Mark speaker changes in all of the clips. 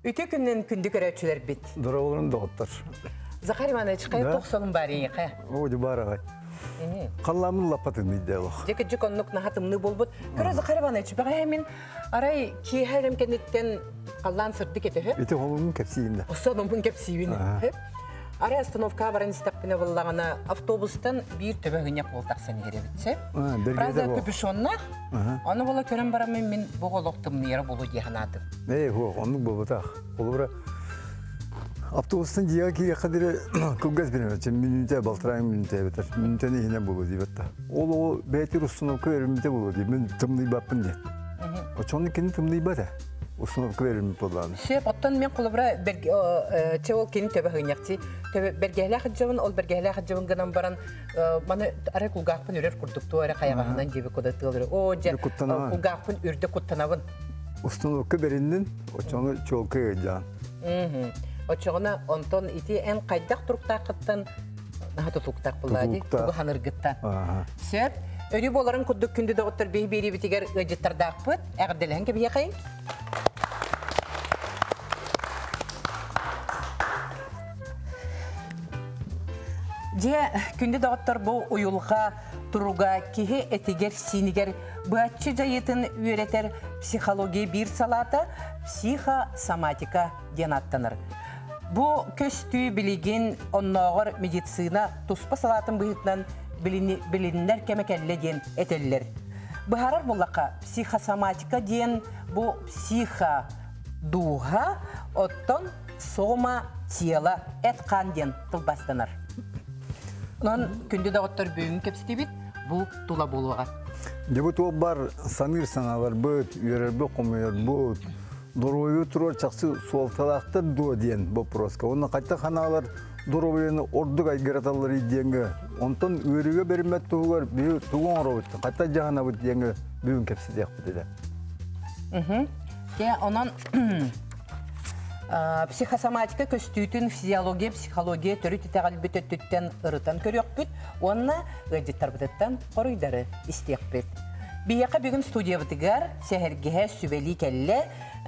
Speaker 1: Үтө күннен күндү көрөчүлөр бит.
Speaker 2: Дұрауылын доғыттар.
Speaker 1: Захар Иванович, қай тоқсолың бар ең, қай?
Speaker 2: Оды бар ағай. Қаламын лапатын дейдеғық.
Speaker 1: Жеке жүконлық нағатымны болбыт. Көрі Захар Иванович, баға әмін арай кейхәрім кенеттен қаллан сырды кеті,
Speaker 2: Өте қолымын кәпсейімді.
Speaker 1: Осанымын кепсиюіні. Арай остановка баран істақпіне болағына автобустан бір төбәгіне қолтақсан еребітсе. Біраза көпішоннақ, оны бола көрін барамын мен бұғылықтым нері болу дейханадым.
Speaker 2: Онның болбытақ. Ол бұра автобустан жиға кейе қадыры көггәз бенемет. Минуте балтырайын минуте бетер. Минутені хіне болу дейбетті. Ол бәйтір установка верімде болу дейб. Мен тымный баппын дейб. Очоны кені тымный бады. Установка верімде болуаны.
Speaker 1: Сөп, оттан мен қолыбыра ол кені төбәғын яқти. Бергәлі қыджауын, ол бергәлі қыджауын ғынан баран маны ары құлғақпын үрер күрдікті, ары қаяғағынан жебі көдәттілдері. О, жа құлғақпын үрді құттанавын.
Speaker 2: Установка берінден, очоны чолка өйдян.
Speaker 1: Очоғына онтон ити ән қайдақ тұрқтақ қыттан, нағаты тұлықтақ бұлады, тұғы ханырғыттан. Сөп, өрі боларын күдік күнді доғыттар бей-бейрі бітігер өжеттардақ бұд, әғірделіғін кебе еқайын? Же күнді доғыттар бұл ұйылға тұруға кеге әтігер синігер бұатчы жайетін үйретер психология бір салаты психосоматика ден аттаныр. Бұл көстүй білеген оннағыр медицина тұспа салатын бұйытынан білінлер кәмекәлі ден әтелілер. Бұхарар болаққа психосоматика ден бұл психодуға оттон сома тела әтқан ден тұлбастаныр. Онан күнді дағыттар бүйін кепсті бет, бұл тұла болуға.
Speaker 2: Дебут ол бар саныр саналар бұд, үйерер бұд, қомайыр бұд. Дұройы тұрар чақсы суалталақтар дуа дейін бұл проска. Оны қайта қаналар дұройыны ордық айгераталар дейінгі. Онтан үйеріге берімет тұғылар тұғын ұры бұд. Қайта жағына бұд дейінгі бүйін кепсі дейік бұд еді.
Speaker 1: Онан психосоматика көстүйтін физиология, психология төрі тетағал бүттеттен ұрытан көрек бүт, онына ғадеттар бұттан қорыйдары істек бүт. Бияқа бүгін студия бұтығар, сәхергеге сүбәлі кәлі,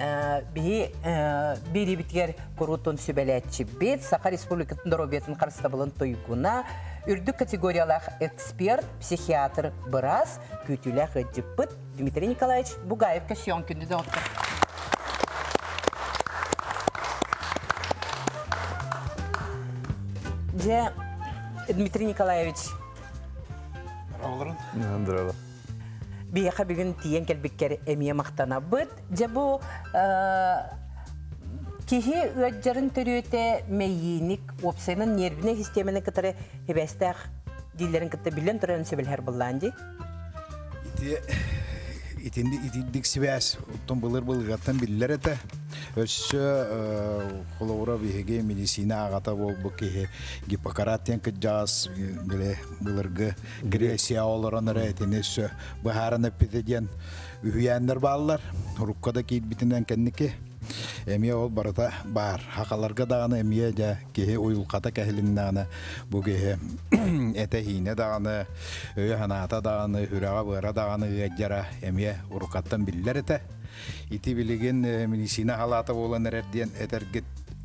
Speaker 1: бері бітігер құрутын сүбәлі әтші бет, Сақа Республикатын дұробетін қарыстабылын тойгуна, үрдік категориялақ эксперт, психиатр біраз, көтілі ғадеп бұт. Дмитрий Николаевич Бугаев көсион күнді доғыттыр. Же Дмитрий Николаевич.
Speaker 2: Здорово.
Speaker 1: Бияқа бүгін тиен кәлбеккер әмия мақтана бұд. Же бұл кехе өтжарын түріөте мәйіник опсайның нервіне системінің кітары хебәстәқ дейлерін кітті білен тұрарын сөбілер бұлланды?
Speaker 3: Итіндік сібәс, ұттың бұлыр-бұлғаттан білілер әті. Өссі қолауыра бейге медицина ағата бол бұл кеге гиппократтен күтжағыз бұлырғы гресия оларын әрәйтін өссі бұхараны петеден үйәндер балылар. Руккада кейт бітінен кәнніке. Әмия ол барыта бар. Хақаларға дағаны әмия жа кеге ойылқата кәхілін дағаны бұл кеге әті хейіне дағаны, өй ханата дағаны, үраға бұғыра дағаны ғаджара әмия ұрықаттан білілер әті. Ити білеген медицина халаты болан әрден әтергет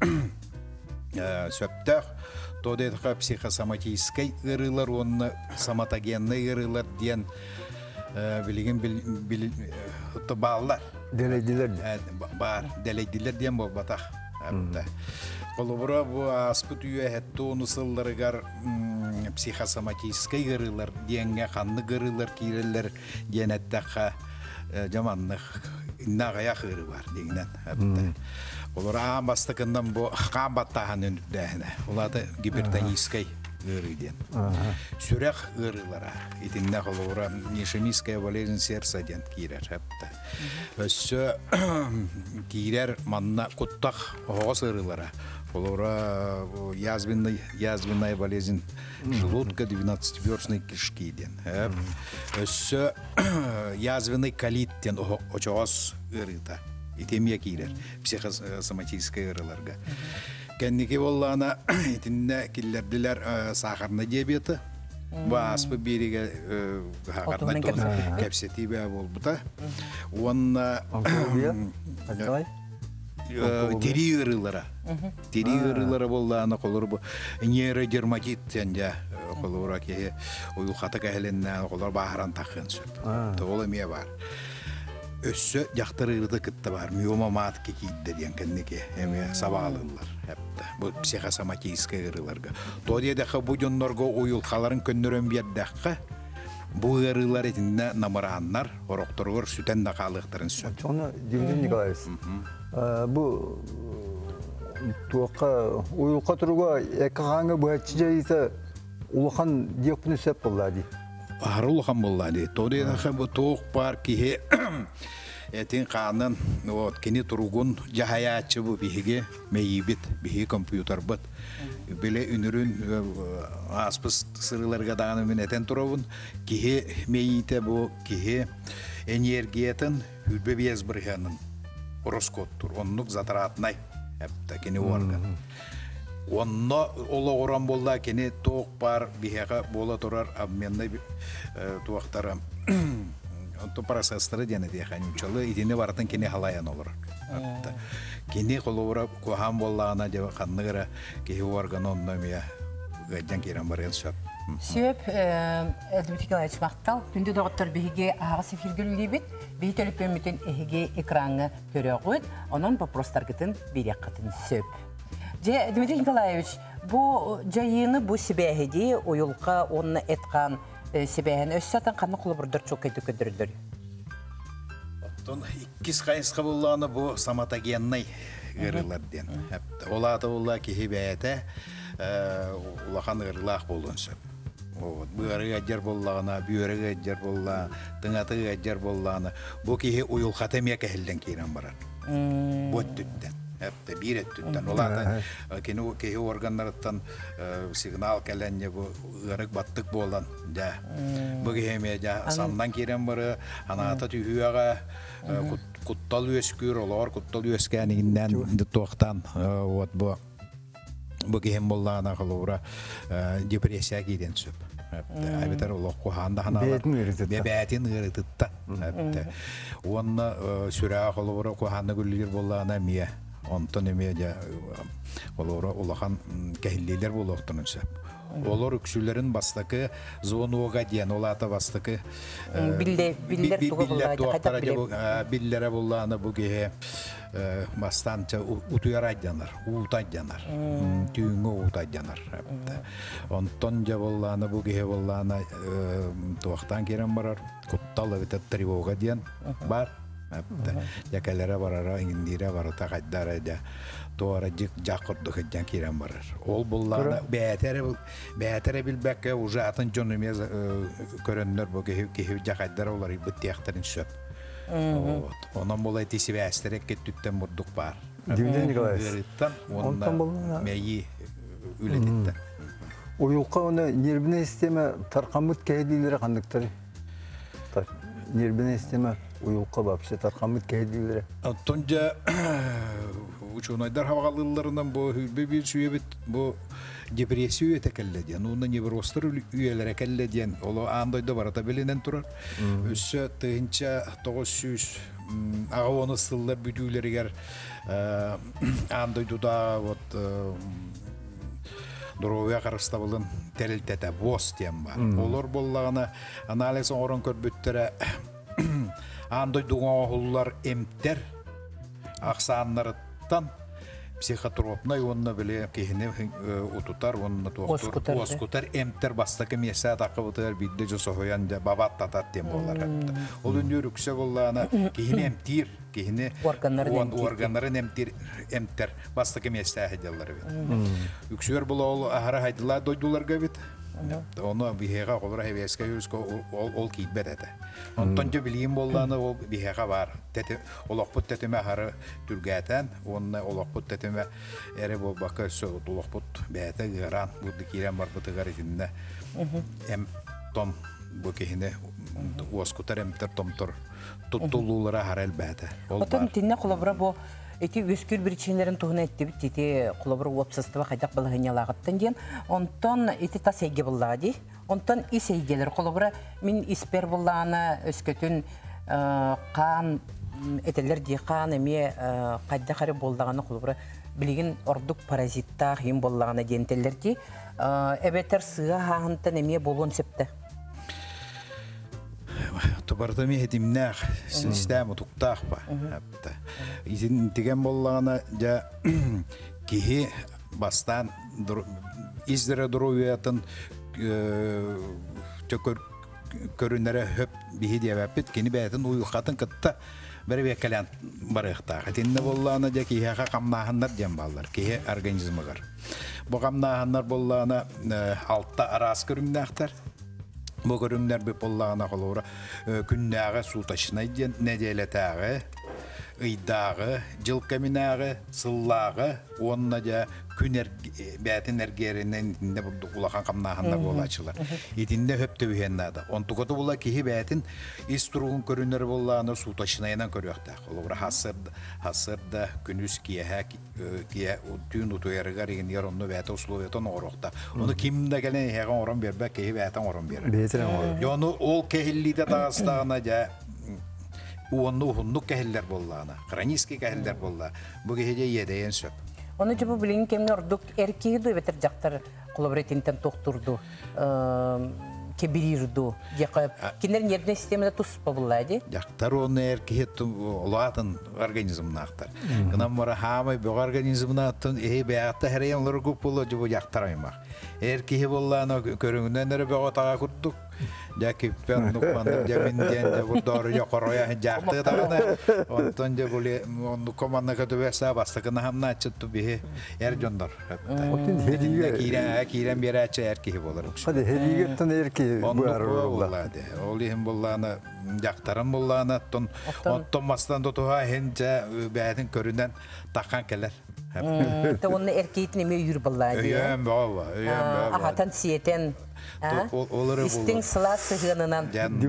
Speaker 3: сөптәқ. Тоды әтіға психосоматическай ғырылар, оны соматогенны ғырылар ден білеген балылар.
Speaker 2: Дәлейділер.
Speaker 3: Бар, дәлейділер ден бол батақ. Қолыбыра бұл аспыт үйе әтті оны сылларығар психосоматическай ғырылар денге қанны ғырылар кейрелер ден әттіға жаманлық нағая ғыры бар дегенен. Олар ағам бастықындан бұл қан баттаған өндірдәйіне. Олады гипертоническай ғырыден. Сүрек ғырылара. Итінне қолуыра нешемиская болезін сердца ден кейрер. Өссі кейрер манна құттақ оғыз ғырылара. Олара язвенная болезнь желудка 12-верстной кишки ден. Өссі язвенный колит ден очоғыз ғырыта. Итемия кейрер. Психосоматическая ғырыларға. Кәннеке боллана итинне киллердилер сахарный диабеты. Баспы береге хақарна кәпсети бә болбыта. Онна тери ырылара. Тери ырылара болланы колор бу нейродерматит жanja колора ке уйл хата кәһленнән колор бахаран тахын сөп. Тола мия бар. Өссө жактырырды кытта бар. Миома мат кикидде дигән кеннеке. Эме сабалылар. Хәтта бу психосоматическая ырыларга. Тодиядә бу жоннорго уйл халарын көннөрөн бияддәккә. Бу ырылар этинде намараннар, орокторгор сүтен накалыктарын сөп.
Speaker 2: Чоны Дмитрий Николаевич. Бу туакка уюлка туруга экагаңы бачы жайса улахан диопны сөп боллади.
Speaker 3: Арулхан боллади. Тодиядә бу тоқ бар ки этин канын вот кини туругун жаһаячы бу биһиге мейибит биһи компьютер бит биле үнүрүн аспыс сырыларга даганы менетен турабын кихи мейите бу кихи энергиятын хүлбе биез бирханын ороскоттур оннук затаратнай хепта кини орган онно ологоран болла кини тоқ бар биһага бола турар обменный туактары то процессоры дене дияхан учалы идине баратын кини халаян олар. Кини колора кохан боллагана же канныгыра кихи орган онномия гаджан киран барен сөп.
Speaker 1: Сөп Дмитрий Николаевич мактал түндө доктор биге агыс эфиргүллибит бии төлөпөмүтүн эге экранга көрөгөт онон вопростар гытын бирек катын сөп. Же Дмитрий Николаевич бу жайыны бу сибэхиди уюлка онны эткан себehen өссәтен канны кулыбырдыр чокайды көдөрдөр.
Speaker 3: Тон иккис кайыска булланы бу саматогенный гырыларден. Олата булла кихи бәйәтә улахан гырлах болдун сөп. Вот бу гырлар буллагына, бүйөрөгө жер булла, тыңаты жер булланы. Бу кихи уюл хатемия кәһелдән кирен барар. Бу төттән. Hepte bir ettütten. Olata kini organlardan signal kelenye bu ırık battık bolan. Da bu gehemeye ja sandan kiren barı anata tühüyaga kuttal üskür olar kuttal üskeninden de toxtan ot bu gehem bollana kalora depresiya giden söp. Aybetar Allah kohanda hana bebetin ırıtıtta. Onna süra kalora kohanda güllir bollana miye. Ondan emeğe olora olahan kehilliler buluqtunun söp. Olur üksülerin bastaki zonuğa diyen olata bastaki
Speaker 1: biller
Speaker 3: billere bullağına bu gehe bastanca utuyar adyanar, utadyanar, tüyünü utadyanar. Ondan ca bullağına bu gehe bullağına tuğaktan keren barar, kuttalı bitet trivoga diyen bar. Yakallara barara indire barata kaddara da toara jakırdı hıcan kiran barar. Ol bullana betere bilbek уже атын jonumez körünler bu ki jakaddara olar bitti yaktarın söp. Ondan bolay tisi vesterek kettütten burduk bar.
Speaker 2: Dmитрий Николаевич.
Speaker 3: Ondan bolana meyi ületitten.
Speaker 2: Uyulka ona nervine sisteme tarkamut kehedilere kandıkları. Nervine sisteme uyulka вообще tarkamut kehedilere.
Speaker 3: Tonca uçunaydar havalılarından bu bir süye bu depresiyo tekellediyen, ondan nevrostlar üyelere kellediyen, ola andayda barata bilinen turar. Üsse tığınca 900 ağavonu sıllar bütüleri ger andayda da Dorovya karıstabalın teriltete boz diyen var. Olur bollağına analizin oran körbüttere andayda oğullar emter aksanlarından psihotropnay onunla bile kehine ututar, onunla tuğdur. Oskutar emter bastaki mesele takıbıtır, bilde josohoyan babat tatat diyen bollar. O dünüyor yüksek ollağına kehine emtir, kehine organların emter bastaki mesele hediyaları. Yüksüyor bula ol ahara haydiler doydular gavit. Onu biheqa qolara heveska yürüsko ol kiybet ete. Ondan bileyim bollağına o biheqa var. Olaqput tetime harı türgəten, onunla olaqput tetime ere bu bakı olaqput bəyətə qıran, bu dikiren var bu tıqar etinde. Em tom bu kehine oskutar emter tomtor tuttululara har elbette.
Speaker 1: Otan tinne kulabra bu eti üskür birçinlerin tuhuna etti bit eti kulabra websastı kaydak balğanyalaqıttan diyen ondan eti tasayge bulladı. Ondan iseygeler kulabra min isper bullana öskөtün kan этелер дихан эме кайда кары болдаганы кулбура билигин ордук паразиттах хим боллаганы дентеллерди эбетер сыга хагынтан эме болон септе.
Speaker 3: Тубардами хетимнах система туктахпа. Изин тиген боллагана жа кихи бастан издере дуруятын чөкөр көрүнөрө хөп бихи диябаппит кини бәтин уйхатын кытта бер векалан барыхта. Хатинне боллана жа кихиха камнаханнар дем баллар кихи организмыгар. Бу камнаханнар боллана алтта арас көрүннахтар. Бу көрүннөр бе боллана колора күннәгә су ташына ден неделетәгә ыйдагы, жылкаминагы, сыллагы, онна жа күнер бәтин эргеринен инде бу улахан камнахандар болачылар. Итинде хөптө бүйеннада. Онтуготу була кихи бәтин истругун көрүнөр болланы су ташынайнан көрөктә. Олора хасырда күнүс кие түн утуярга реген яронну бәте условиятон орокта. Оны кимде келен хеган орон бербе кихи бәтен орон берер. Жону ол кехиллиде дагыстагына жа уонну хуннук кехиллер боллана, хронический кехиллер болла. Бу кехеде едейен сөп.
Speaker 1: Оны жабу билин кемне ордук эркиду бетер жактар колобретинтен токтурду. Кебирирду. Якап кинер нервный системада туспа буллади.
Speaker 3: Жактар оны эркиет улатын организмнактар. Гына мора хамай бу организмнатын беатта хереянлар көп боло жабу жактар аймак. Эркихи боллана көрүнгүнөн эре бөгөтага куттук. Jaki pernah mana jaminan jabur dor ya koroya jakte tagna onton jabuli onu komanda katu biasa basta kena hamna cettu bihe jondor.
Speaker 2: Otin hediye
Speaker 3: kira bira erki bolar.
Speaker 2: Hadi hediye tan erki bu arada.
Speaker 3: Olihim bollana jaktaran bollana onton mastan dotuha henca bätin köründen takan keler.
Speaker 1: Te onu erkeğin mi yürü bolladı.
Speaker 3: Öyen baba.
Speaker 1: Ahatan siyeten. İstin sıla sıhınınan.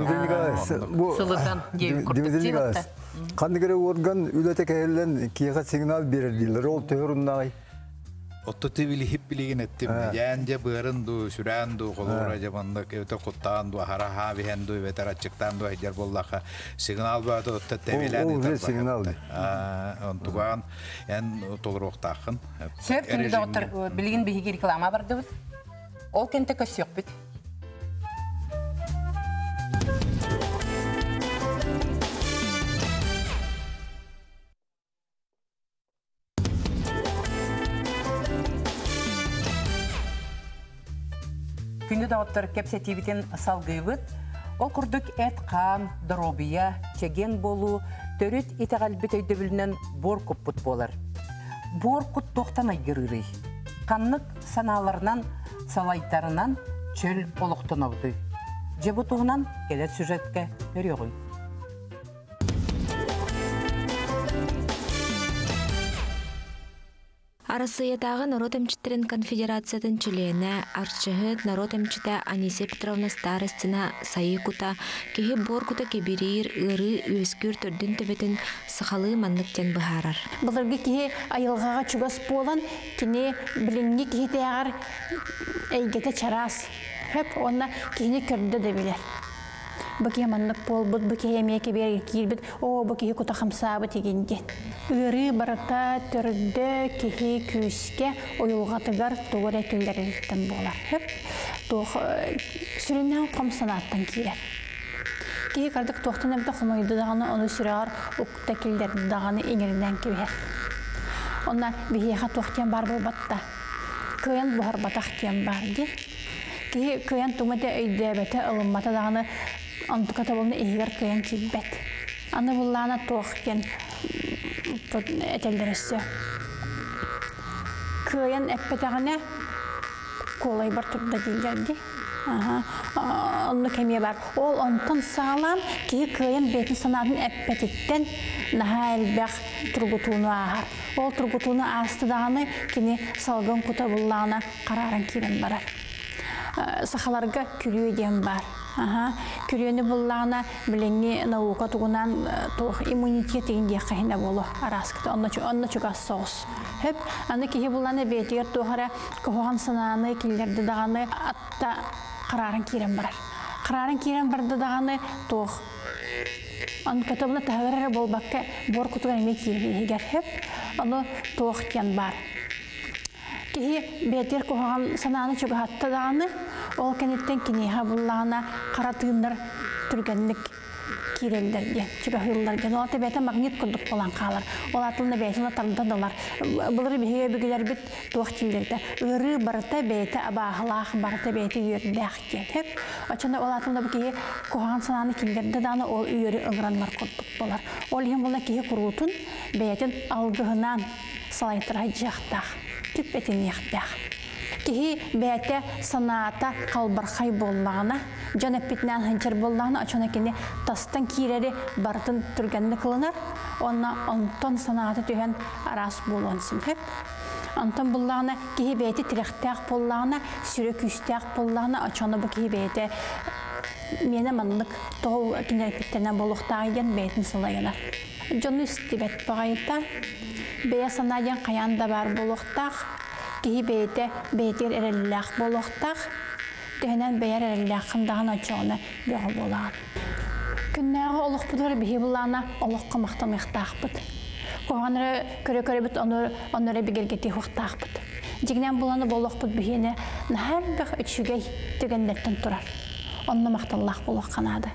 Speaker 1: Sılıdan diye kurtuk.
Speaker 2: Kandigere organ ülete kehellen kiyaga signal verirdiler. Ol teorunday.
Speaker 3: Ottotibili hippiligin ettim. Yanje bırındu, sürendu, kolora jamanda kevte kuttandu, haraha vihendu, veteraçıktandu, hecel bollaka signal bağdı otta tevilani.
Speaker 2: O signal.
Speaker 3: Ontugan en tolrok takın.
Speaker 1: Söp şimdi otur bilgin bir reklama vardı. Ol kente kösüyor bit. Күнді дауыттыр кепсетивітен салғыйбыт, ол күрдік әт қам, дробия, чеген болу, төрет етеғалбет өйді білінен бор көппіт болар. Бор құт тоқтан айгырыры. Қанлық саналарынан, салайтарынан чөл олықтын ауды. Жебутуғынан келер сюжетке көріғын.
Speaker 4: Арасыятағы народ эмчиттерин конфедерациятын члене арчыгыт народ эмчите Анисия Петровна старостина сайы кута кеһи бор кута кебирир ыры өскүр төрдүн төбетин сахалы манныктен быхарар.
Speaker 5: Былыргы кеһи айылгага чугас болан кини билинги кеһи тягар эйгете чарас. Хеп онна кини көрдө де билер. Бакия маннык болбут, бакия эмеке бер кирбит, о бакия кута хамсабы тегенде. Үрі барата түрді кехи күске ойылғатыгар туғыр әкілдеріліктен болар. Сүрінен қомсанаттан кейлер. Кехи қардық тоқтын әбді қымайды дағаны оны сүрәғар ұқта келдерді дағаны еңірінен кебер. Онна бейеға тоқтен бар бұл батта. Көйен бұғар батақ тен бар де. Кехи көйен тұмады өйді бәті ылымматы дағаны антықата болны егер көйен келбет. Аны бұллағына тоқтен этелдересе. Көйен әппетағына колай бар тұрда дейдерді. Онны кәме бар. Ол онтан сағалам кей көйен бетін санадың әппететтен наға әлбәқ тұрғытуыны ағар. Ол тұрғытуыны астыдағаны кені салғын құта бұллағына қараран керен барар. Сақаларға күрі өден бар. Күрені бұллағына біленгі науқа тұғынан иммунитет егінде қайында болу араскыты. Онна чугас соғыз. Хөп, аны кейі бұллағына бетігер тұғыра көғаған сынаны келдерді дағаны атта қарарын керен барар. Қарарын керен барды дағаны тұғы Анкатабына тағырары болбаққа бор құтыған емек егерхеп, оны тоқтен бар. Кеһи бетер кохаган сананы чугатта дааны, ол кенеттен кинеха буллана каратыындар түргенлик кирелдерге, чугахылларга. Ол бете магнит курдук болан калар. Ол атылны бетина тардадылар. Булары бихе бигелер бит тоқтилерде. Өрү барта бете абахлах барта бете йөрдәх кетеп, ачында ол атылны бикеһи кохаган сананы килдерде дааны ол үйөрү ыгранлар курдук болар. Ол ем була кеһи курутун бетин алгыгынан салайтыра жактах. Тип бетин яқтақ. Кеһи бәте саната қалбархай болмағына, жанаппетнан ханчар болмағына, ачана кене тастан кирери бартын түргенді қылынар, онна онтон саната түйен арас болуансын хеп. Антон боллағына кеһи бәте тіректәқ боллағына, сүрек үстәқ боллағына, ачана бұл кеһи бәте мені манлық тоғыл кенерпеттерінен болуқтағыден бәтін сылайынар. Жоны үстебет бағайыта, бәе санаден қаянда бар болуқтақ, кеһи бәйте бәйтер әрелләқ болуқтақ, түйінен бәйер әрелләқ қындағын очауына бөғі болаған. Күннәғі олық бұдыр бейі бұлағына олық қымақтан ұқтақ бұд. Қоғаныры көрі-көрі бұд, оныры бігергеті ұқтақ бұд. Жегінен бұланы болық бұд бейіні нәр бәқ үтшігей түгендеттен тұрар. Онны мақталлақ болуқ қанады.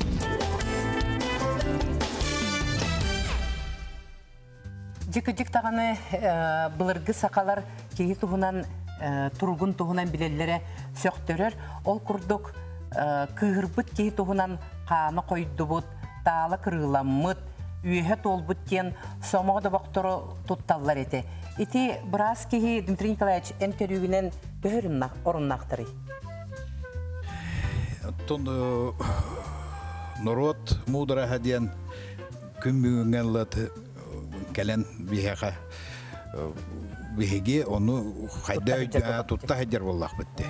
Speaker 1: Жик тағаны бұлырғы сақалар кейі тұғынан, тұрғын тұғынан білелері сөқтөрер. Ол күрдік күйірбіт кейі тұғынан қаны қойды бұд, талы кырыламыд, үйе тол бұттен сомағыда бақтыры тұтталылар еті. Еті біраз кейі Дмитрий Николаевич әнтерігінен бөрін орыннақтыры.
Speaker 3: Народ мудра хадиян күмбүңген латы кәлен бихеға бихеге оны қайда тұтта хәдер боллақ бітті.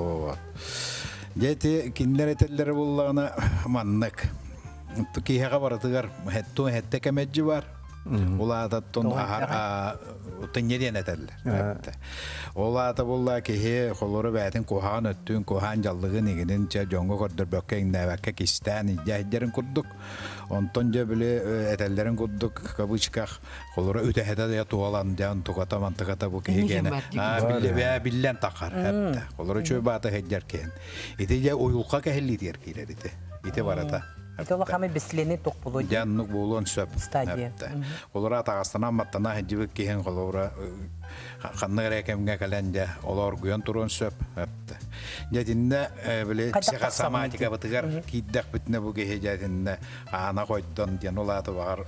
Speaker 3: Дәті кендер әтелері боллағына маннық. Кейхеға баратығар әтті кәмәджі бар. Ола ататтон тыннерен әтәлілер. Ола ата болла кейхе қолыры бәтін қоған өттін, қоған жаллығы негінің жоңғы көрдір бөккен нәвәкке кестән идәйдерін күрдік. Онтон жа біле әтәлерін күрдік кабычқақ қолыры өте әтәді туалан жан тұғата мантығата бұл кейгені. Біллән тақар. Қолыры чөй баты әддер кен. Ете жа ойылқа кәхілі дер кейлер ете. Ете барата.
Speaker 1: Это ол қамы беслене тоқ болу.
Speaker 3: Жаннық болуын сөп.
Speaker 1: Стадия.
Speaker 3: Олар атағастана маттана хәджібік кейін қолыра қаннығыр әкемге кәләнде олар күен тұруын сөп. Жәтінді біле психосоматика бұтығар кейддәк бүтіне бұл кейі жәтінді ана қойддан ден олаты бағар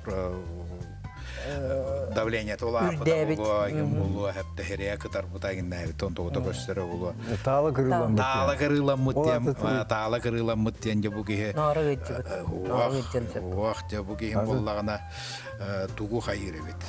Speaker 3: давление тола болу хәпті херия кытар бұтагын нәвітон тоғыта көстері болу.
Speaker 2: Талы кырылам
Speaker 3: мұттен бұл кейі уақыт бұл кейін болағына тугу хайыр бит.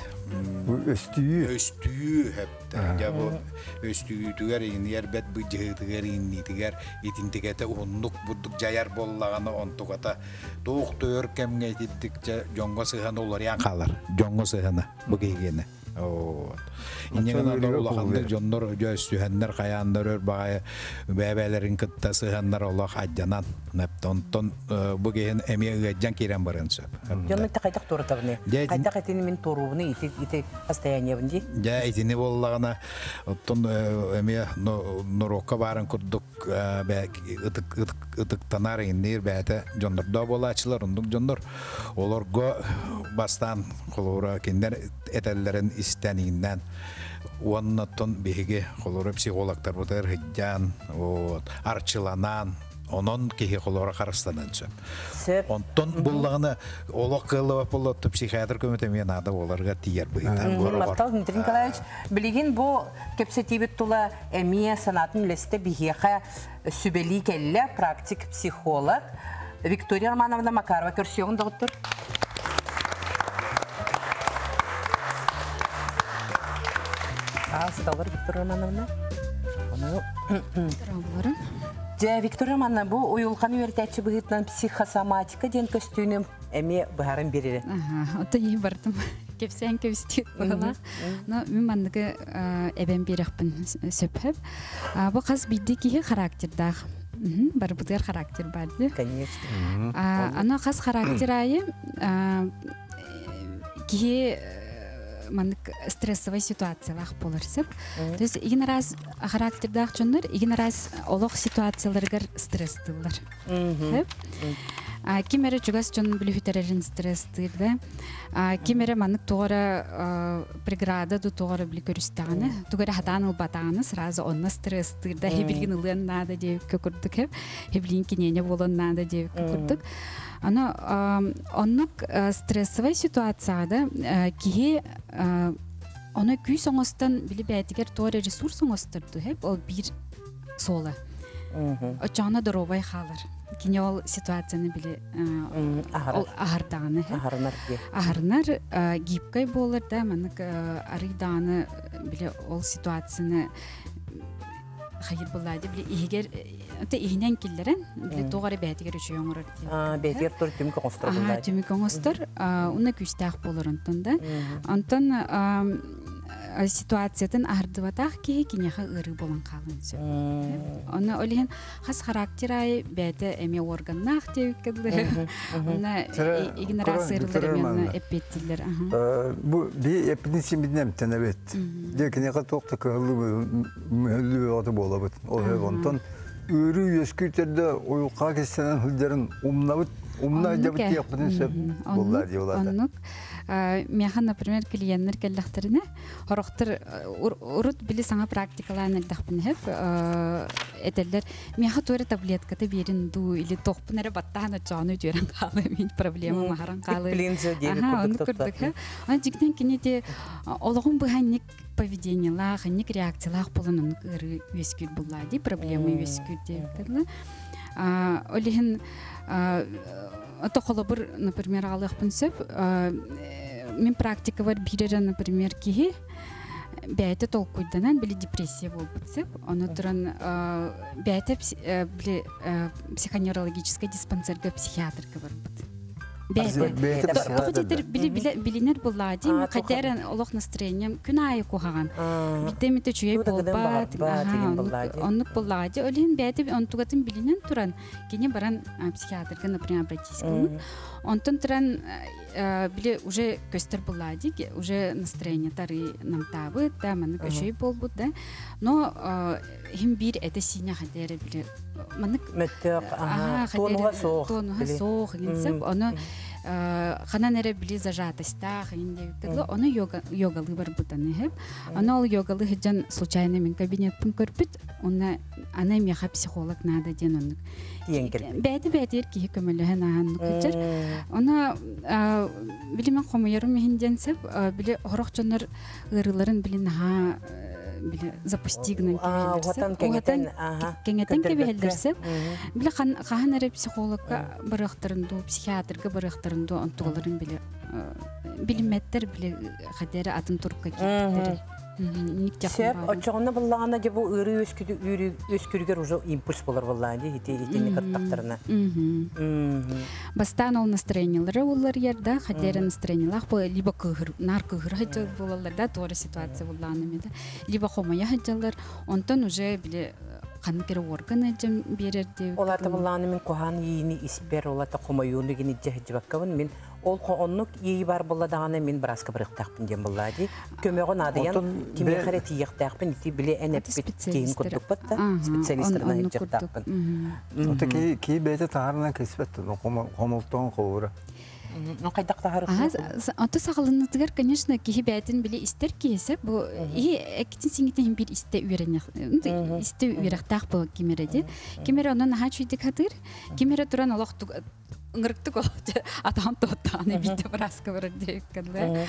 Speaker 3: Өстүү хәпті. Өстүү түгер инер бәт бұджығы түгер инни түгер итінтігеті ұғындық бұддық жайар болағына онтуғата тоқ төр кәмге ететтік жоңға сыған олар ян қалар. Жоңға сығаны бұл кейгені. Иннеген алар улахандар жоннор өстүһәннәр каяндар өр багай бәбәләрен кытта сыганнар Аллах аҗанан нәптон бу ген эмиге жан кирен барын сөп.
Speaker 1: Жонны тақайдак туртабны. Кайдак этини мен турубны ите состояние бинди.
Speaker 3: Я этини боллагана оттон эмие норокка барын курдук бә ытыктанар индер бәте жоннор да болачылар ундук жоннор олорго бастан колора киндер этеллерин истәниннән уаннаттон беге колора психологтар бутар хиҗан арчыланан онон кеһи колора карастанан сөп. Онтон буллагына олок кылып болот психиатр көмөтөмөн ада оларга тиер быйта.
Speaker 1: Мактал Дмитрий Николаевич билген бу кепсетибит тула эмия санатын лесте бихеха сүбели келле практик психолог Виктория Романовна Макарова көрсөгүн доктор. Сталар Виктория Романовна. Виктория Романовна, бұл ойылған үйертәтші бұғытынан психосоматика ден көстүйінім әме бұғарын берері.
Speaker 6: Ота ей бардым. Кепсен көстүйіп бұғыла. Мен мандығы әбен берекпін сөпіп. Бұл қаз білді кейі характердағы. Барбытыр характер барды.
Speaker 1: Конечно.
Speaker 6: Ана хас характер айы кие маннык стрессовый ситуациялах болырсып. То есть иген раз характердах жоннор, иген раз олох ситуацияларгар стресстылар. Кимере чугас жон билүтерерин стресстыр да. Кимере маннык тоора преграда ду тоора били көрүстаганы, тугара хатан батаны сразу онна стресстыр да. Хебилгин ылын нада деп көрдүк хеп. Хеблин кинене болон нада деп көрдүк. Ана оннук стрессовый ситуацияда кие оны күй соңостан били бәтигер тоора ресурс соңостырды хеп ол бир сола. Очана доровай халар. Кине ол ситуацияны били ахарданы. Ахарнар гибкай болар да, манык арыданы били ол ситуацияны хайыр булайды били игер те игнен киллерен били тогары бәтигер үчө оңорор ди.
Speaker 1: Бәтигер тур түмүк оңостор булды.
Speaker 6: Түмүк оңостор, уна күстак болор онтон. Антон ситуациятын ардыбатах кинеха ыры болан калын сөп. Оны олеген хас характер ай бәті эме органнах девіккеді. Оны игнорас ырыларымен эппеттілер.
Speaker 2: Бу би эппетинсимиднем тенебет. Декинеха тоқта көхілі оты болабыт. Онтон ыры өскүртерде ойуқа кесенен хылдарын умна жабыт яқпытын сөп болла дейолады.
Speaker 6: Механ, например, клиенттер келдахтарына хорохтар урут били саңа практикаларын элдахпын хеп этеллер меха торе таблеткаты берин ду или тохпунары баттан жаны жүрен калы мен проблема махаран калы. Оны көрдүк хеп. Аны жигден кинеде ологун буханник поведениялар, ханник реакциялар болонун ыры өскүл буллади, проблема өскүл деп. Олихин Тохолобыр, например, алыхпын сөп, мен практика бар бирері, например, кихи, бәйті толкуйданан білі депрессия болып сөп, оны тұран бәйті психоневрологическая диспансерга психиатрка бар бұд. Тоқытетер білінер бұллади, қайтерін олық настроением күн айы қоғаған. Бітеметі чүйей болбад, онлық бұллади. Олейін бәйті онтуғатын білінен тұран, кене баран психиатрға, например, обратискалын. Онтын тұран біле уже көстер бұллади, уже настроение тары намтабы, да, маны көшей болбуд, да. Но хим бір әті сине қадері біле.
Speaker 1: Тонуға соқ.
Speaker 6: Оны ханан эре били зажатостях индивидуально оны йогалы бар бутаны хеп она ол йогалы хиджан случайно мен кабинеттин көрпүт она меха психолог надо ден оны бәди ки көмөлөһөн аан кычыр она билимен комуярым хинденсеп били хорохчонор ырыларын билин ха биле запустигнен кеңетен кебелдерсеп биле каханары психологка барыктырынды психиатрга барыктырынды онтугаларын биле билиметтер биле хадери атын турукка киттер
Speaker 1: Сеп, очоғына бұллағана де бұл ұры өскүргер уже импульс болар бұллағаны етені қаттақтарына.
Speaker 6: Бастан ол настроениялары олар ерді, қадері настроениялар бұл либо нар күгір ғайты болаларда, тоғыры ситуация бұллағаны меді. Либо қомая ғайдалар, онтан уже біле қанкері органы жем берерді.
Speaker 1: Оларда бұллағаны мен қоған ейіні іспер, оларда қомайуыны гені жағы баққабын, мен ол қоғынық ей бар бұлладағаны мен бірасқа біріқтақпын дем бұллады. Көмеғын адыян кеме қаре тиіқтақпын, біле әнәппет кейін күрдік бітті, специалистеріне жақтақпын.
Speaker 2: Ота кей бәйті тағарынан кеспетті, қомылтуын қолуыры.
Speaker 1: Қайдақ тағарық?
Speaker 6: Ота сағылынызгар, конечно, кей бәйтін біле істер кейсі, бұл әкетін сеңгетін бір істе үйрақтақ бұл кемереді. Кемері онын аға чүйдік адыр, кемері тұран олақ ыңырыктық олды атан тоттаны бейді бірасқа бірір дейіккілі.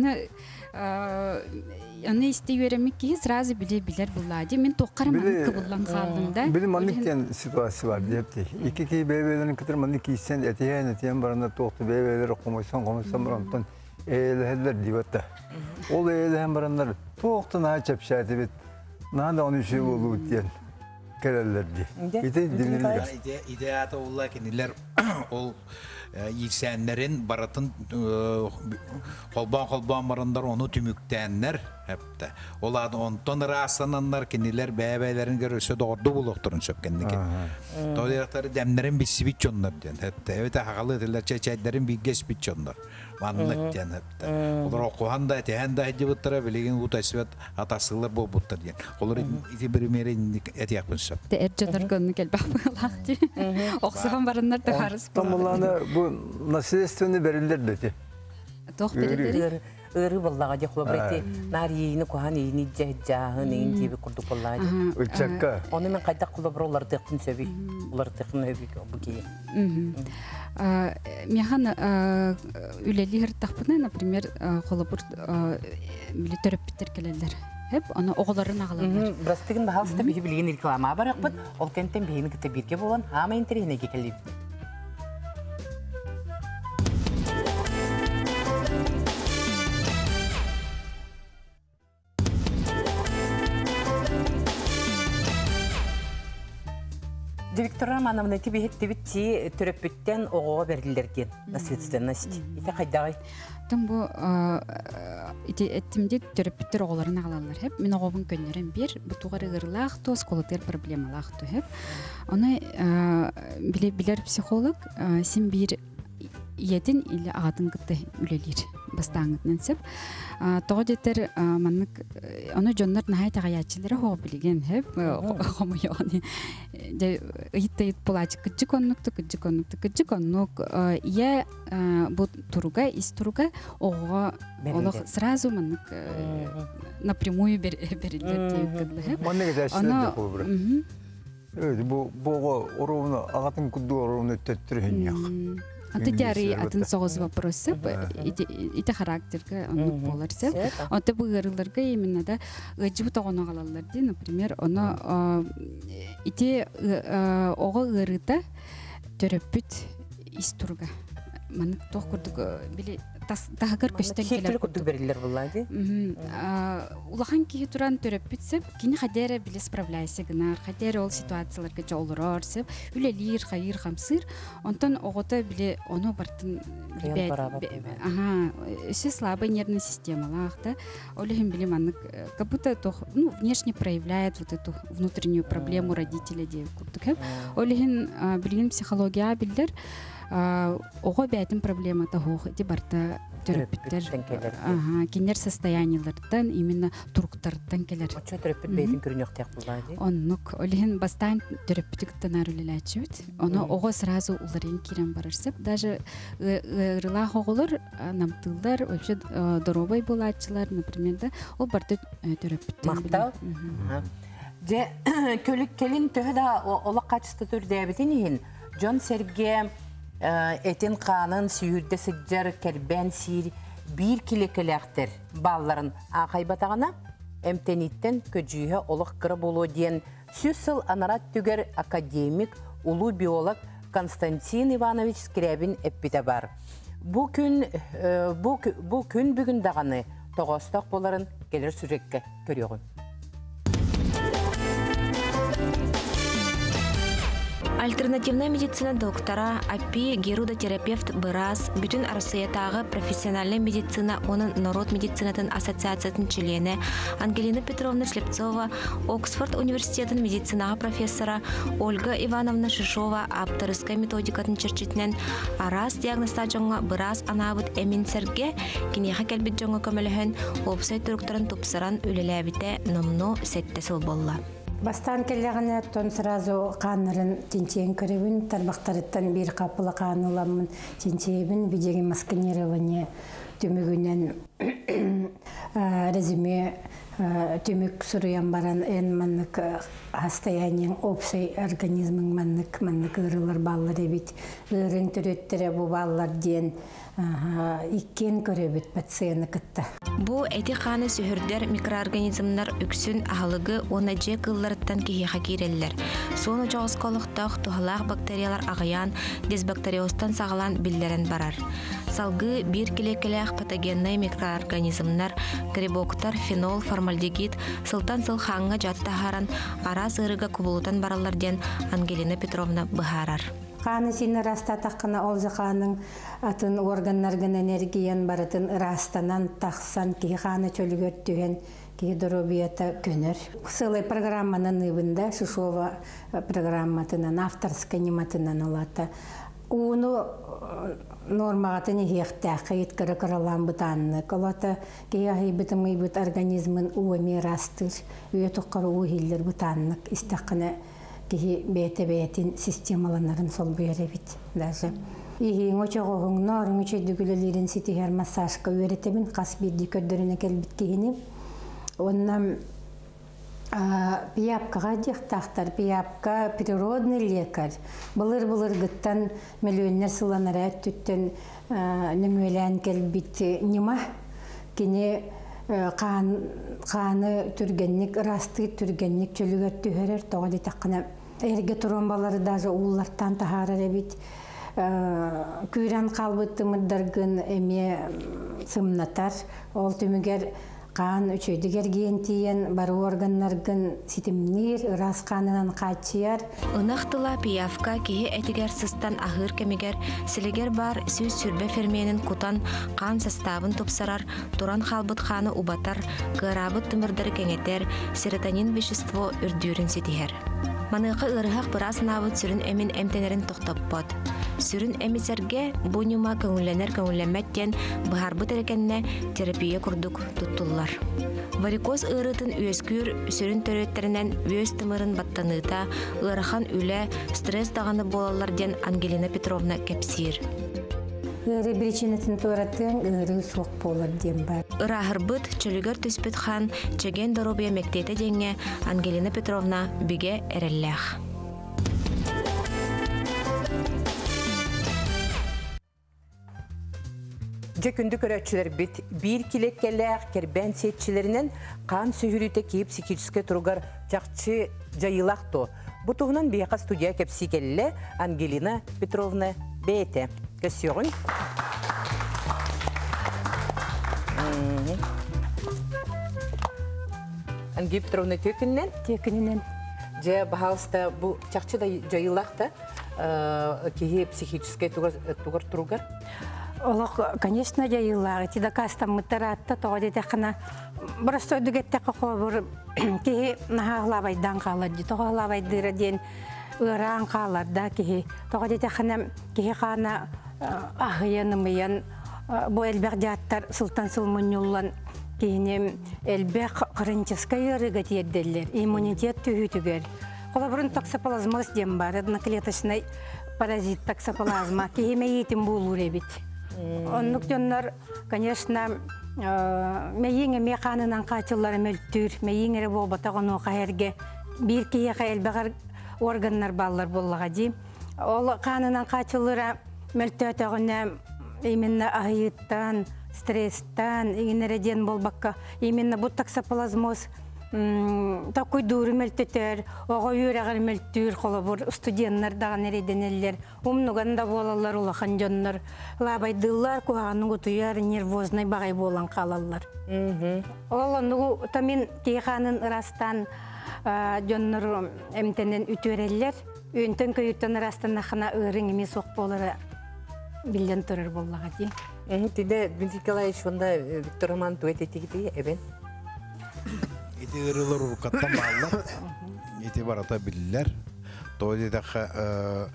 Speaker 6: Оны істей өремек кейі сразу білер бұллады. Мен тоққары маңқы бұллан қалдымда.
Speaker 2: Білім маңықтен ситуация бар депті. Екі кей бәйбейлерін кітір маңық кейсен әтейен барында тоқты бәйбейлері қомайсан барантын әйелі дейбатта. Ол әйелі барандар тоқтын ачап шәті бет. Нағында оны үші болу өттен. Kerellerdi.
Speaker 3: İdeata ola kendiler ol yükselenlerin baratın kolban marandar onu tümüktenler Hepte. Olad onton rasananlar kiniler bebelerin görüse doğru bulukturun söpkenlik. Toyakları demlerin bir switch onlar diyen. Hepte. Evet hakalı ediler çeçeylerin bir geç switch onlar. Vanlık diyen hepte. Onlar okuhan da eten da hedi butlara bilgin bu tasvet atasılar bu butlar diyen. Onlar iti primeri eti yakın söp.
Speaker 6: Ercanlar gönlü gel bakmıyorlardı. Oksahan barınlar da varız.
Speaker 2: Tamamlanı bu nasliyetini verirler dedi.
Speaker 6: Doğ birileri.
Speaker 1: Irı vallahi diye kulabreti nar yini kohan yini cehcahın yini gibi kurduk vallahi.
Speaker 2: Uçakka.
Speaker 1: Onu men kayda kulabrolar tıkın sebi. Ular tıkın öbü bu ki.
Speaker 6: Механ үлелер тахпына, например, холопур терапевттер келелер. Hep onu oğulların ağlarlar.
Speaker 1: Brastığın bahalsta bir bilgin reklama var akbet. Ol kentten beyni kıta birge bolan hama interine gekelip. Виктора Романовна тебе ти терапевттен оғуға берділерген наследственность. Ите қайдағай?
Speaker 6: Тым бу этимде терапевттер оғыларын ağlarlar hep. Мен оғубын көннерен бир, бу туғары ғырлақ то, сколотер проблемалақ то hep. Оны билер психолог, сен бир иетін или ағатын кытты үлелер бастаңытнан сеп. Тоғы детер маннык, оны жоннар нахай тағаячылары хоғы білген хеп, хому яғни. Ийтті полачы күджі коннук. Ие бұл тұруға, ис тұруға оғыға олық сразу маннык напрямую берілер дейік кыдлы хеп.
Speaker 2: Манны кезәшілер де қолы бір. Бұға оруыны, ағатын күдді оруыны өттеттір хенияқ.
Speaker 6: Антидиарий атын соғыз вопросы, ите характерге онық болар сеп. Онты бұл ғырыларға именно да ғыджы тоғыны қалалар дей, например, оны ите оғы ғырыда терапевт истурға. Манық тоқ күрдік біле тағығыр көстен келер.
Speaker 1: Шектілі күрдік берілер бұллады?
Speaker 6: Улахан кейі тұран терапевт сеп, кені қадері біле справляйсы гынар, қадері ол ситуацияларға жолырар сеп, үлелер, қайыр, қамсыр, онтан оғыта біле оны бартын өсі слабый нервная система лақта, олығын біле манық, как будто внешне проявляет вот эту внутреннюю проблему родителя деп күрдік. Олығын білген психология білдер, оға бәйтін проблема тағуғы де барта терапевттер. Кенер состояниялардан, именно тұрқтардан келер.
Speaker 1: Оча терапевт бәйтін көрін өқтек бұлайды?
Speaker 6: Оннық, олығын бастан терапевтіктен арылыләтші өт. Оны оға сразу ұларын керен барырсып. Даже ғырылақ оғылыр, намтылдар, өпші доробай болатшылар, например, ол барта терапевттен білер.
Speaker 1: Мақтау? Көлік келін төхі да олық қачысты түрді әбітін ең. Джон Серге этин қанын сүйірді сыджар кәрбән сир бір кілекіләқтір балларын ағайбатағына әмтениттен көджүйі олық қыры болу ден сөзсіл анарат түгер академик, улу биолог Константин Иванович Скрябин әппеті бар. Бұл күн бүгін дағаны тоғыстақ боларын келер сүрекке көріғын.
Speaker 4: Альтернативная медицина доктора, АПИ, герудотерапевт Бырас, бүтін Россиятағы профессиональная медицина, оның народ медицинатын ассоциациясын члены Ангелина Петровна Слепцова, Оксфорд университетін медицинаға профессора Ольга Ивановна Шишова, авторская методикатын черчетінен арас диагнозта жоңға Бырас анабыт әмин сәрге, кенеға кәлбет жоңға көміліхін опсай түріктірін тупсыран үлеләбіте номно сәттесіл болла.
Speaker 7: Бастан келләгәне тон сразу каннарын тинчен көрүбүн, тарбактарыттан бир капылы каныламын, тинчебин видео маскирование төмөгүнен резюме төмөк сурыян баран эн маннык состояниең общий организмың маннык ырылар баллар эбит, ырын төрөттөрө бу баллар ден иккен көрөбүт пациент кытта.
Speaker 4: Бу эти қаны сүхірдер микроорганизмнар үксін ахалығы оны же кылларыттан кейіға керелілер. Соны жоғыз қолықтақ тухалақ бактериялар ағаян дисбактериостан сағылан биллерін барар. Салғы бір келекелек патогенный микроорганизмнар, грибоктар, фенол, формальдегид, сылтан сылхаңға жатта харан ара сырыға кубулутан бараларден Ангелина Петровна бұхарар.
Speaker 7: Қаны сені раста таққына ол жақаның атын органнарғын энергиян баратын растанан тақсан ки қаны чөлігер түген ки дробията көнер. Сылай программанын ыбында Шишова программатынан авторская нематынан олата. Уну нормағатын ехтәқі еткірі қыралан бұтанны. Колата кейахи бітімі бұт организмын уами растыр. Үйеті қыры уғиллер бұтаннық. Истаққына кихи бәті-бәтін системаланарын сол бүйері бит. Даже. Ихи оғығың норың үчейдігілелерін сетігер массажқа өретемін. Қас берді көрдіріне кәлбіт кейіні. Оннан пияпкаға дектақтар. Пияпка природный лекарь. Бұлыр-бұлыр ғыттан миллионер сыланар әттүттен нөмелән кәлбіт нема. Кене қаны түргенник, расты түргенник чөлігер түхерер. Тоғады таққына әрге тромбалары даже уллартан тахарар әбіт. Күйрен қалбытты мұддарғын әме сымнатар. Ол түмігер қан үчөйдігер гентиен бары органнаргын ситимнир ырас қанынан қачияр.
Speaker 4: Унақтыла пиявка кихи этигер сыстан ахыр кемигер силигер бар сүз сүрбе ферменин кутан қан составын топсарар, туран халбыт қаны убатар, кырабыт тымырдары кеңетер, серотонин вещество үрдүрін ситихер. Маныqы ырыхақ бұрас набыт сүрін әмін әмтенерін тоқтаппад. Сүрін әмісерге бұнюма көңілленер-көңілленмәттен бұхарбыт әрекенне терапия күрдік тұттылар. Варикоз ырытын өскүр сүрін төрөттерінен өз тымырын баттаныта, ырыхан үлі стресс дағаны болаларден Ангелина Петровна кепсир.
Speaker 7: Ыры причинатын торатын ыры соқ болар дем бар.
Speaker 4: Ырахырбыт чөлігер түспіт хан чеген доробия мектеті денге Ангелина Петровна биге әрелләқ.
Speaker 1: Жекүнді көрәтшілер бит бір килеккеләқ кербән сетчілерінен қан сүйіріті кейіп психическе тұрғар жақчы жайылақты. Бұтығынан бейқа студия кепсі келі Ангелина Петровна бейті. Көсіғын. Ангелина Петровна төкіннен?
Speaker 7: Төкіннен.
Speaker 1: Же бағалыста бұл жақчы жайылақты кейі психическе тұрғар тұрғар?
Speaker 7: Олық, конечно, жайылағы. Тида кастам мұттаратты, тоғады тәқіна. Бұрысты өдігеттіқі қобыр кейі нағалабайдан қалады. Тоғалабайдыры ден ұран қаларда кейі. Тоғады тәқіна кейі қана ағыянымыян бұл әлбәқ жаттар сұлтан сұлмынюлан кейінем әлбәқ қырынчысқа ерігі теддерлер. Иммунитет түйітігер. Қола бұрын токсоплазмоз дем бар. Клеточный паразит токсоплазма. Кейі мәйетім болуыр әбет. Оннук жоннор, конечно, мәйіңе меқанынан қачылары мөлттүр, мәйіңері болбатағын оқа әрге бір кейеға әлбәғар органнар баллар болуға дейм. Ол қанынан қачылары мөлттөтіғіне именно айыттан, стресстан, егенереден болбаққа, именно бұл токсоплазмоз такой дуры мөлттетер, оға үйрәғір мөлттүр, қолы бұр студенттар даған эреденелер, умнуғанда болалар улахан жоннар, лабайдылар, куағанның ұтуяр, нервозный бағай болан қалалар. Ол оңығы тамин кейханын ырастан жоннар әмтенен үтөрелер, өңтін көйіттен ырастан ақына ұрың емес оқ болары білден тұрыр болаға дейм.
Speaker 1: Тиде, Дмитрий Николаевич, онда Виктор Роман туэт-етегі әбен?
Speaker 3: Эти ырылар уркаттан баалар, эти барата билилер. Тоодедаха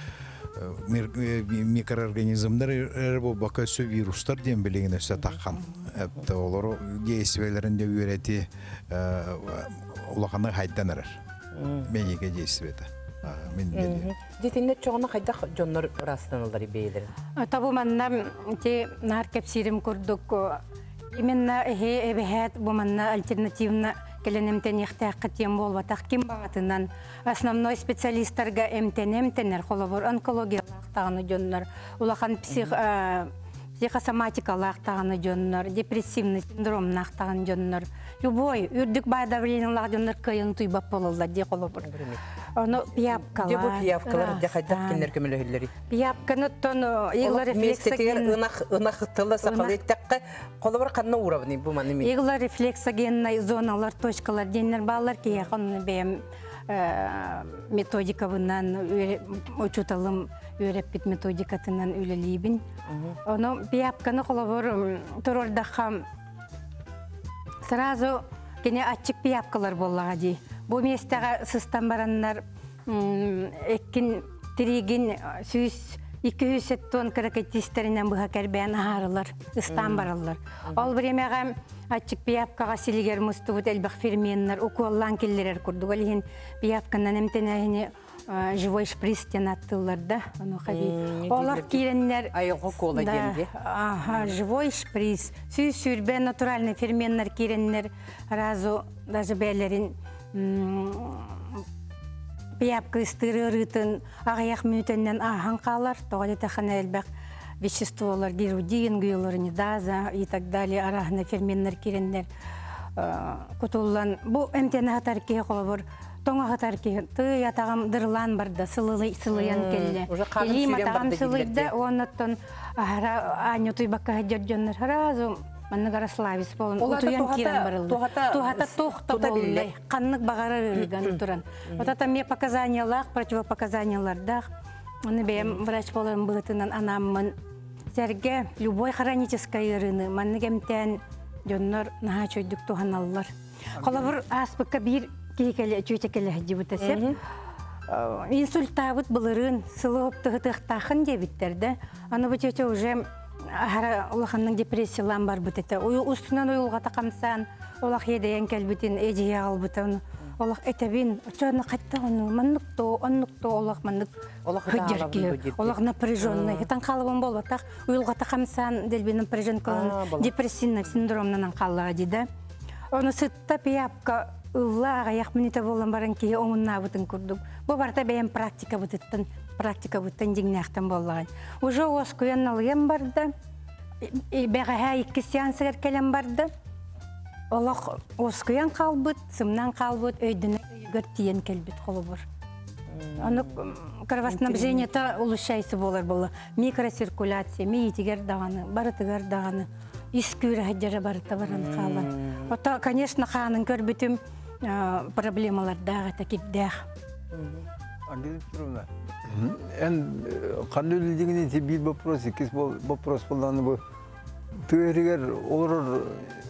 Speaker 3: микроорганизмдар болбака сө вирустар дем билеген өсө таккан. Олар действиелеринде үйрәти улаканы хайданар. Менеге действиети.
Speaker 1: Детиннет чоғына қайдақ жоннар растанылары бейлер?
Speaker 7: Табу манна те нар кепсирим курдук. Именно эбехет бу манна альтернативна келенемтен ихтаққа тем болбатақ ким бағатынан основной специалисттарға эмтенер қолабыр онкологиялық тағаны жоннар, улахан психосоматикалақ тағаны жоннар, депрессивный синдромнақ тағаны жоннар. Любой үрдік байдавренілақ жоннар кайын туйбап болылар де қолабыр. Оны пияпкалар.
Speaker 1: Де бұл пияпкалар қайдақ кенлер көмілі өлілері?
Speaker 7: Пияпканы тоны иғла рефлексоген.
Speaker 1: Үнақ сақалы еттаққа қолабыр қанна ұравны бұл маны мен?
Speaker 7: Иғла рефлексогенной зоналар, точкалар, денлер балалар кейеқын бәйім методика бынан учуталым өреппит методикатынан үлелибин. Оны пиапканы колобор турордахам сразу кене ачык пиапкалар боллага ди. Бу местага сыстан бараннар эккин тригин сүйс 200 тонн крокетистеринен буга кербен аарылар, ыстан баралар. Ол времяга ачык пиапкага силигер мустубут элбах ферменнар уколлан келлерер курдук. Алихин пиапканан эмтенехини живой шпристен аттылар да. Олар киреннер
Speaker 1: айого кола денди.
Speaker 7: Живой шприц. Сүйбе натуральный ферменнар киреннер разу даже бәлерин пиапка ыстыры рытын ағаяқ мүйтеннен ахан қалар. Тоғады тахана әлбәқ веществолар, герудин, гиалуронидаза и так далее. Арахна ферменнар киреннер кутуллан. Бу эмтені хатар кей қолабыр. Тоңа хатар кей. Ты ятағам дырлан барды, сылыян келі. Елим атағам сылыйды, онаттан аню туйбаққа хадjadjonlar. Разу Маннагараславис болон. Утуян кирен барылды. Тухата тухта боллай. Каннык багары рыган туран. Вот это мне показаниялар, противопоказаниялардах. Оны бем врач болон бытынан анаммын. Серге любой хронической ырыны. Маннагемтен жоннор наха чойдук туханаллар. Колабыр аспыкка бир кейкеле чөйтекеле дибутасеп. Инсульттабыт былырын сылып тыгытыктахын дебиттерде. Аны бучече уже Улаханның депрессиялан бар бұт еті. Үстінен ойылға тақамсан, олақ едейен кәлбітін әдейе албытын. Олақ әтәбін, өтіні қайтты оны, оннықто, олақ маннық хүддерке, олақ напряженный. Етан қалыбын бол, отақ ойылға тақамсан, дәлбі напряжен қалын депрессивный синдромынан қалыға дейді. Оны сытта пияпқа ұллаға яқмынеті болан баран кейі оңынна бұтын күрдік. Бұл барда бәйін практика бұттын дегінәқтен болған. Уже осқуян алыген барды, бәғаға 2 сеансығыр келен барды. Олақ осқуян қалбыт, сымнан қалбыт, өйдіні үйгір тиен келбіт қолы бұр. Оны кровоснабжениеті улучшайсы болар болы. Микроциркуляция, мейітігер дағаны, барытығыр дағаны, искүйрі әдері барыты баран қалан. Ота, конечно, қанын көрбітім проблемалар дағы тәкепдәқ.
Speaker 2: Ангелина Петровна, қанды өлдігіне бір вопрос, екес вопрос болғаны бұл. Түйерігер олар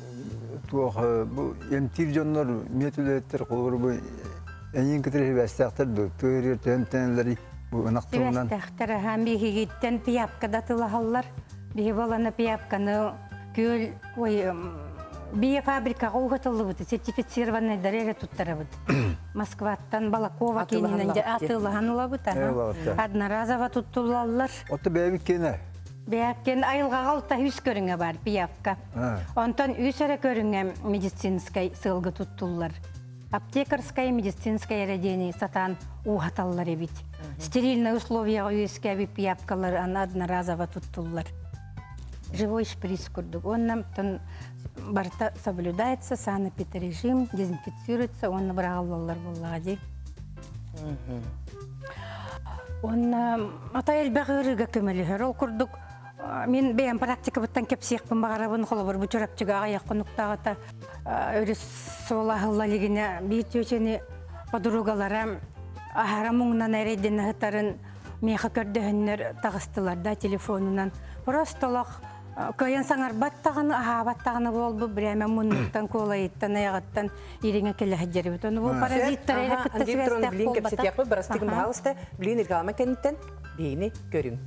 Speaker 2: емтир жонлар методеттер қолғыр бұл әнен кітірі бәстәқтірді. Түйерігер тәмтәнелері бұл ұнақтығынан.
Speaker 7: Бәстәқтірі һәм бейгеттен пияпқада тылағалар. Бейі баланы пияпқаны көл бие фабрика оғытылы бұды, сертифицированный дәрері тұттары бұды. Москваттан Балакова кенінен атылығанылы бұды. Одноразова тұттылалар.
Speaker 2: Оты бәйбік кені?
Speaker 7: Бәйбік кені айылға қалта үз көріңе бар, пиявка. Онтан үз әрі көріңе медицинскай сылғы тұттылар. Аптекарскай медицинскай әрәдені сатан уғаталылар әбет. Стерильный условияға өске әбет пиявкалар одноразова тұттылар. Живой шприц күрдік. Оннан барта соблюдается, санэпидрежим, дезинфицируется, он набралалар боллади. Он атайыл бәғырыға көмелігер. Ол күрдік, мен бәйін практика бұттан кепсияқпын бағарабын қолабыр бұчырапчыға аяқ құнықтағыта өріс солағылла легіне бейт өчені подругалара ахара мұңынан әрейден ғытарын меқі көрдіғінлер тағыстыларда телефонынан. Просто олақ көйен саңар баттағаны, баттағаны болбы, біреме мұнықтан, колайыттан, аяғаттан еріңе келі әдері бұд. Оны бұл паразиттар әрі күтті свестәк бол баттақ.
Speaker 1: Бірастығын бағалысты, білейін ірғалама кәнеттен бейіні көрің.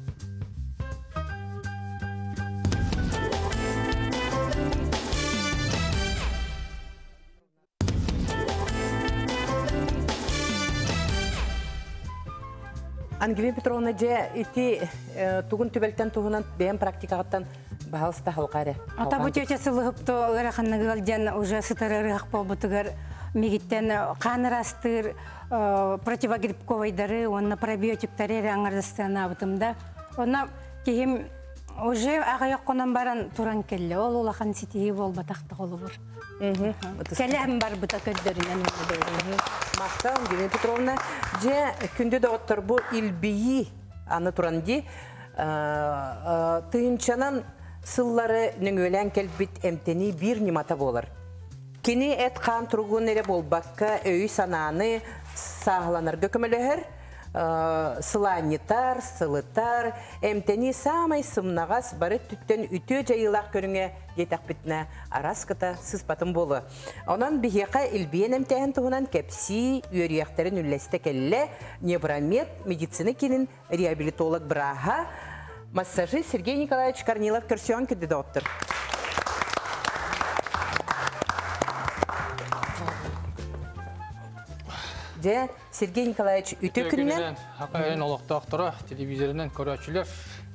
Speaker 1: Ангелина Петровна же ити тугун түбелтен тугунан бәйін практикағаттан бағалысты халқары.
Speaker 7: Ата бұт өте сылығыпты ұрақаннығылден уже сытыры ұрақ болбытығыр мегіттен қанырастыр, противогрибковайдары, онына пробиотиктары әрі аңырдыстығына бұтымда. Онына кейім уже ағаяқ қонан баран туран келі. Ол олақан сетейі бол батақты қолы бұр. Кәләм бар бұта көддерінен.
Speaker 1: Мақта, Ангелина Петровна, же күнді доғыттыр бұл илбейі аны туранди тыынчанан сыллары нөңөлән кәлбіт әмтені бір немата болар. Кені әт қан тұрғын әрі болбаққа өй сананы сағыланар көкімілігір, сыланитар, сылытар, әмтені самай сымнағас бары түттен үті жайылақ көріңе детақ бітіне араскыта сыспатын болы. Онан бігеқа үлбейен әмтәйін тұғынан кәпси үйерияқтарын үлләсті кәлі невромед медицина кенін реабилитолог бұраға массажи Сергей Николаевич Корнилов көрсен кеді доктор. Сергей Николаевич үті күнінен?
Speaker 8: Хақайын олықтақтыра телевизорынан көрәтшілер.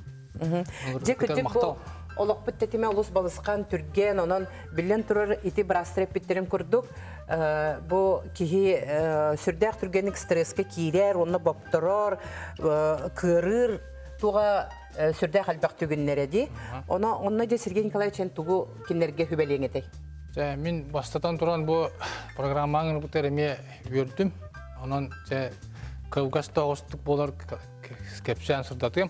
Speaker 1: Күттік бұл олық бүттетіме ұлыс балысқан түрген, онын білен тұрыр ити бірастырып біттерін күрдік. Бұл кейі сүрдәқ түргенік стреске кейрер, оны баптырыр, кырыр, туға сүрдәқ әлбәқ түгіннереді. Онына де Сергей Николаевич тұғы кенлерге хүбәлең етей.
Speaker 8: Мен бастатан тұран бұл программаңын бұттеріме өрдім. Онан Кавказ тағыстық болар кәпсән сұрдатым.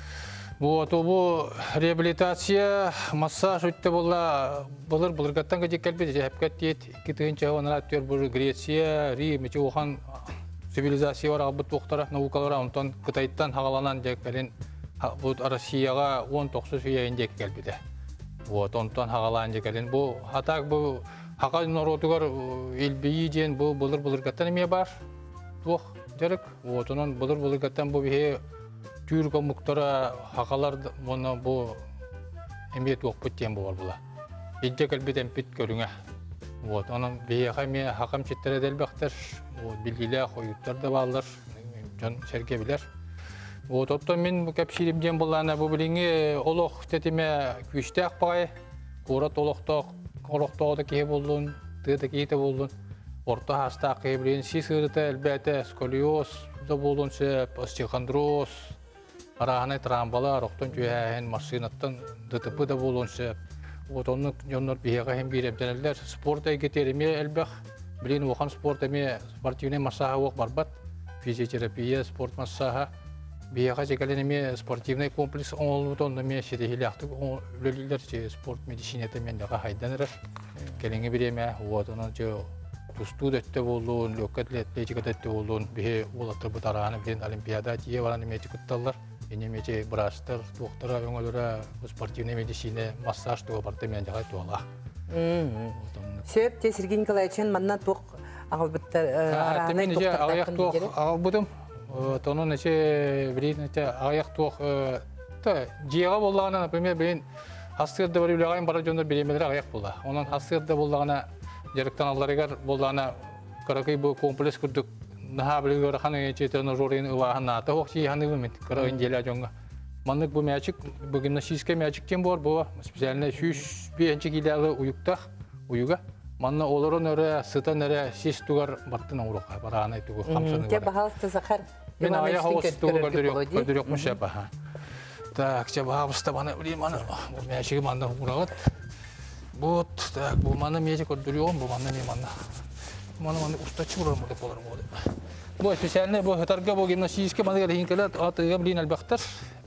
Speaker 8: Бұл реабилитация, массаж өтті бұлырғаттан көжек кәлбеді. Жәпкәт дейт, 2-тігінші ғанар әттер бұл Греция, Рим, оған цивилизация бар ағыбыт оқтара, наукалара, онтан Қытайттан хағаланан жәк кәлін Россияға 19 үйейін жәк кәлбеді. Онтан хағалан жәк кәлін. Бұл хатақ бұл Хақай норотугар елбейі ден бұлырғаттан еме бар. Туқ дәрік. Онан бұлырғаттан бұл бейе түйіргі мұқтара хақалар мұны бұл әме туқ бүттен бұл бұла. Елде кәлбет әмпет көріңе. Онан бейе қайме хақам четтері дәлбәқтір. Білгілі қойыттар да балылар. Жан сәрге білер. Оттан мен кәпсилімден бұлана бұл біліңе олық тәтіме күшті ақпағай. Қорат олықтақ. Орықтауды кей болуын, тыды кейті болуын, орта хаста қейбілен сисырыты әлбәті, сколиоз да болуын сөп, остеохондроз, арағанай трамбала, ороқтан жүйәйін машинаттан дытыпы да болуын сөп. Отонның жонлар бейеға хем бейремденелер. Спорт әйгетеріме әлбәқ, білен оған спорт әме спортивный массаға оқ барбат, физиотерапия, спорт массаға. Бейеға жекәленеме спортивный комплекс оңылуыд онныме шетехілі ақтық өлелілер спорт медицинеті мендіға хайданырыр. Кәліңі біреме, оғатынан тұсту дөтті болуын, лөккәт летті дөтті болуын, бейе олаттыр бұтарағаны білен олимпиада тие бараны мечі күтталар. Ене мечі брастыр, туқтыра өңілері спортивный медицина массаж туға барды мендіға туғала.
Speaker 1: Сөп, Сергей Николаевичен манна туқ ағылбыттар арағанай туқтырдақтын
Speaker 8: Тонун эче бирин аяк тук жига боллагана, например, бирин хастырда бар үлөгайын бара жондар биремелер аяк болла. Онан хастырда боллагана жарыктан алларыгар боллагана каракай бу комплекс күрдүк. Наха билгөр ханы четен жорын ывахана та хокчи ханы мен карайын желе жонга. Маннык бу мячик, бу гимнастика мячик кен бар, бу специальный шүш бенчи килалы уюктах, уюга. Манна олорон өрі, сытан өрі, сес тугар бартын ауруға барағанай туғы қамсаны
Speaker 1: бар. Бағалықты Захар
Speaker 8: Мен аяқ ауыз туғы көрдірек мұша баға. Так, бағабыста баны білейм, бұл мәшігі манда ұғырағат. Бұт, так, бұл маны мәші көрдірек, бұл манда не манда. Маны ұстачы ұрар мұды болар мұды. Бұл специальный, бұл хытарға бұл гимнастическе маны кәлі хинкелі атыға білейін әлбәқтір.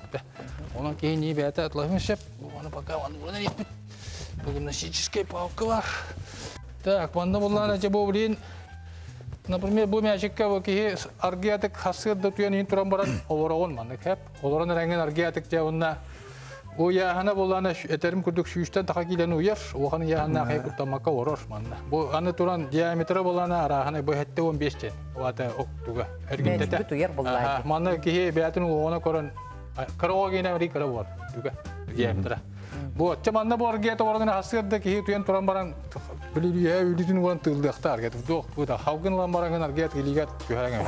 Speaker 8: Онан кейін не бәті атлағын шеп, бұл маны бақа маны ұран екпіт. Бұл гимнастический палка бар. Так, манда боллана же бұл білейін. Например, бұл мәшікке кейі аргиятық хасырды түйен ең тұран баран оларағын маңды кәп. Оларан рәңген аргиятық же онына бұл яғына боллана әтерім күрдік сүйістен тақа кейлені ұяр. Оғаны яғына қай күрттамаққа орыр маңды. Бұл аны тұран диаметрі боллана арағына бұл әтті 15 ден. Оғаты оқтуға.
Speaker 1: Мәшікті ұяр боллайды.
Speaker 8: Маңды кейі бәтінің оғына көрін қарауға кейіне әрі қарау бар. Диаметрі. Бұл чаманда бұл аргияты орғына хасырды кейі түйен тұран баран Білі үлітін оған тылдықты аргет. Бұда қауғын оған бараңын аргет келігет күйәңі.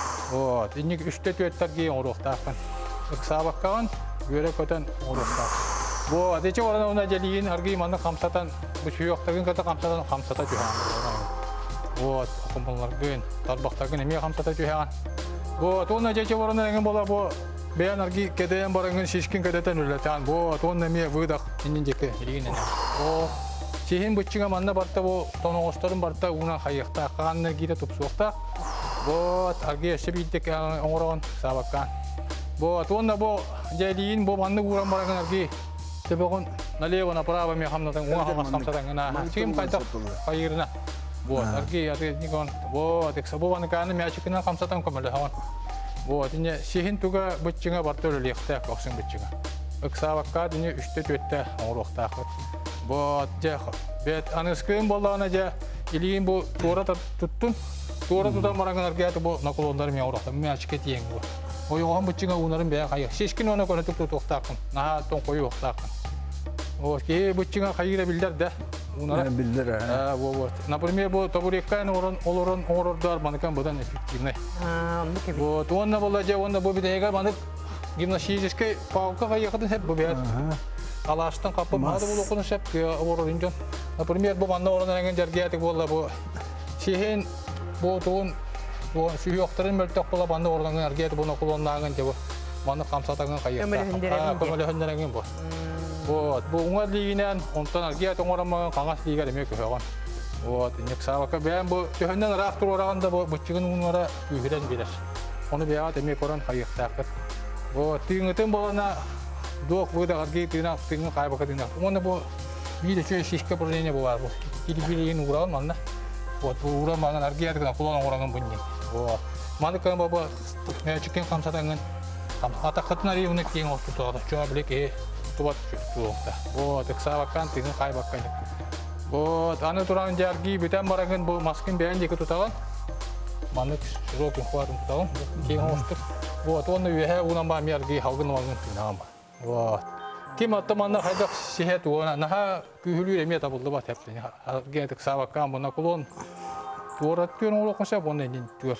Speaker 8: Иннік үшті түйеттер кейін орықтақын. Сабаққаған, өре көтен орықтақын. Бұл әдече орын оңына жәлейін аргей маңда қамсатан, бұл сүйіқтағын көті қамсата түйәңі. Оқымыларғын, тарбақтағын әме қамсата түйәңі. Бұл әдече орын әңін бола бұл бәйін аргей кәдейін бараңын шешкін кәдетен үлетен. Бұл әме вұйдақ иннен жекі елігін Сehen bütçüge manna barta bu tonoğuşların barta uğuna hayıqta, qağanına gide tupsuqta. Bu argi eşe bildik oğurağın sabakkan. Bu atuğunda bu jayliyin bu manna uğuran barağın argi tebağın naleyğına paraba me hamnatan uğa hamas kamsatan gana. Çekim kayda hayırına. Вот, арги, никон. Вот, эксабованы каны мячикина камсатан комалахан. Вот, ине сихин туга бутчинга бартолы лехта коксын бутчинга. Эксавакка дине 3-4 оңрохтахы. Вот, жахы. Бет аныскын боллана жа илиин бу туора туттун. Туора тудан маранган аргиаты бу накулондар мен оңрохта. Мячикет ең бу. Ойоған бутчинга унарын бәя кайы. Шешкин оны көне тукту тоқтақын. Наха тон кою тоқтақын. Вот, ке бутчинга кайыра билдер да. Унара
Speaker 2: Билдер.
Speaker 8: вот. Например, бу табуреккан олорон оңрордар маныкан будан эффективный. Вот, онна болажа, онна бу бидега манык гимнастический палка кайыкатын хеп бу бет. Алаштан капы мады бул окуну шеп орорун жон. Например, бу манна оронан жергиятык болла бу. Шехен бу туун бу сүйөктөрүн мөлтөк бола манна оронан жергиятык буну кулланаган жебу. Маны камсатаган кайыкта. Көмөлөндөрөн бу. Вот, бу уңар лигинен онтан аргият оңорамаган каңас лига демек көһөгөн. Вот, инексавака бәм бу төһөннән рахтыр ораганда бу бутчыгын уңара күһүрен билер. Оны бәя демек оран кайыктакыт. Вот, тыйыңытын болана док буйда арги тыйна тыйны кайбакы тыйна. Оны бу биде чөй шишке поржене бар бу. Килибилин ураган манна. Вот, бу урамаган аргият гына кулан ораган бунни. Вот. Маныкан баба мячикен камсатанган. Атакатнари уны кең оттугада. Чөа билеке тубат туокта. Вот, эксавакан тыйны кайбаккан. Вот, аны туран жарги бүтән бараган бу маскын бәйән деке тутаган. Манык широкий хватын тутаган. Кең оштук. Вот, оны үһә унан ба мерги халгын вагын тыйнаган бар. Вот. Ким аттаманна хайдак сихет уна наха күһүлү эме табылды ба тәптен. Гетек савакан буна кулон. Турат көн олоконса буны дин тур.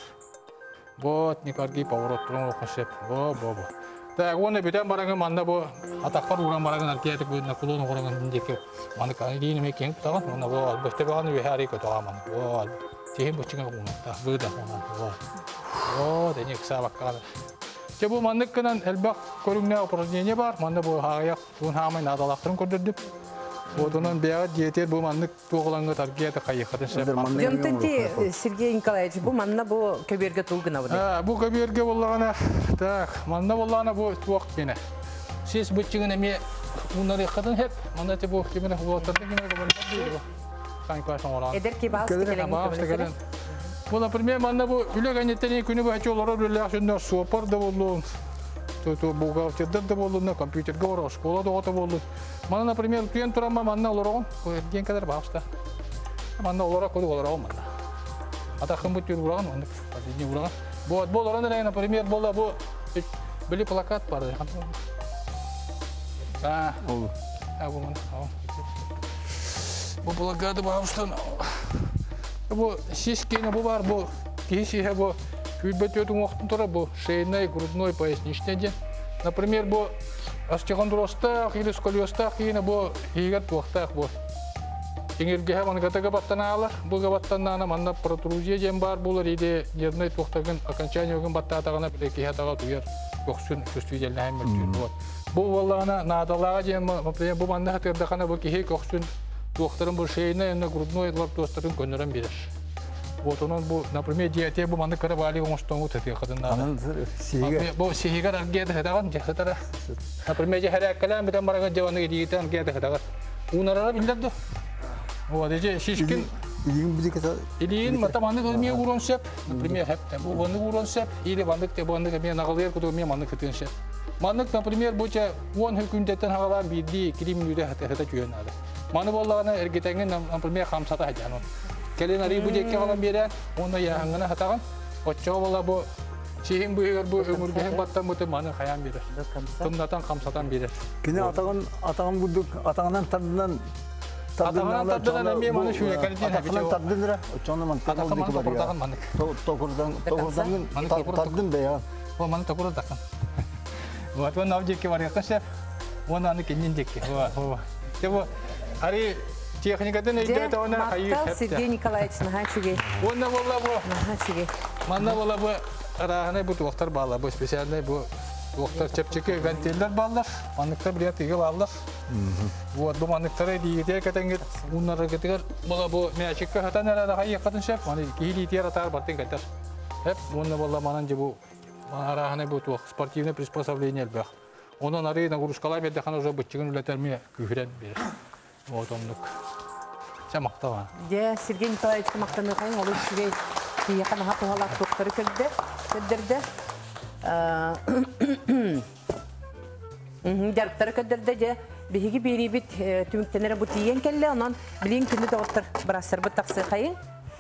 Speaker 8: Вот, никарги поворот туран олоконса. Во. Так, оны бүтән бараган манда бу атаккар уран бараган аркетик буна кулон ораган дике. Маны кайдин эме кең тутаган. Оны во бөстөгөн үһәри көтөгөн. Вот. Тем бучинга буна. Так, быда буна. Вот, деник савакан. Бу манныккынан элбак көрүңнө упражнение бар. Манда бу хаяк тун хамай надалактырын көрдүрдүп. Бодунан бия диетер бу маннык тоголаңга таргията кайыкатын шеп.
Speaker 1: Жонтонти Сергей Николаевич, бу манна бу көберге тулгына бу.
Speaker 8: Бу көберге боллагана, так, манна боллагана бу туак мене. Сиз бутчигин эме унары катын хеп, манда те бу кемене болотарды кеме болот. Канкасын оран.
Speaker 1: Эдерки баастыгелен.
Speaker 8: Bu, например, манна бу үлегенеттен күнү бачолорор үлөшүндө сопор да болду. То бухгалтердер да болду, компьютерге ора, школа да ота болду. Мана, например, түйен турама манна олорогон, ген кадар баапста. Манна олора коду олорогон манна. Атакын бут ураган, манна не ураган. Вот, болорон да, например, болла бу били плакат бар. Бу манна. Бу плакаты баапста. Бу сискене бу бар, бу кисиhe бу күлбөтөтүн октун тура бу шейный, грудной, поясничный. Например, бу астиган дуростак или сколиостак кийине бу хигат туактак бу. Кеңерге маны катага баттаналар, бу габаттанана манна протрузия жем бар булар иде нервный туактагын окончаниягын баттатагана билеки хатага туяр көксүн көстүйдελнәһәм мөлтүр. Вот. Бу валлана надалага жем, например, бу манда хатырдакана бу кихи көксүн туактарын бу шейный, грудной лаптостарын көнөрөн берер. Вот он бу, например, диете бу маны карабали оңоштоңу тетиге кадынна. Бу сихигар аргеде хадаган жахтара. Например, жахара калам битен бараган жаваны диете аргеде хадаган. Унарара билдерди. Вот эже шишкин илин матаманы көрмөй урон сеп. Например, хепте бу боны урон сеп или бандык те бандык мен агалер кудо мен маны кетен сеп. Мандык, например, буча 10 хүндеттен хагалар бидди кримнүдө хата жөнады. Маны боллагана эргетеңин, например, хамсата хажанон. Келен ари бу жекке калган берен, оны яңгына хатаган. Оччо бола бу чейин буйгар бу өмүргө баттан буту маны хаян берер. Тымдатан камсатан берер.
Speaker 2: Кине атаган будук, атаганан тадынан
Speaker 8: эме маны шуя калден
Speaker 2: атаган таддынра, очону ман тагылды бар. Токурдан таддын бая.
Speaker 8: Бу маны токурдан. Вот он навжеке бар якша. Он аны кенен жеке. Во. Тебо ари техникадан идет она хайыр.
Speaker 1: Сергей Николаевич нахачиге.
Speaker 8: Онна болла бу.
Speaker 1: Нахачиге.
Speaker 8: Манна болла бу араханы бу доктор бала, бу специальный бу доктор чепчеке гантелдер баллар. Маныкта билет иге баллар. Вот бу маныктары диете кетенгет. Уннары кетегер болла бу мячикка хатанара да хайыр катын шеп. Маны кийли тиер атар бартын кайтар. Хеп онна болла манан же бу араханы бу спортивный приспособление бах. Онан ари нагрузкалар бердехан уже бутчыгын үлетерме күфрен берер. Вот онлук. Çamakta
Speaker 1: Де Сергей Николаевич мақтаны қайын, ол үшіге кейеқан аға туғалақ тоқтары көддірді. Жарықтары көддірді де бігігі бері біт түміктенері бұт еген келі, онан білейін күнді доғыттыр бірасыр бұт тақсы қайын.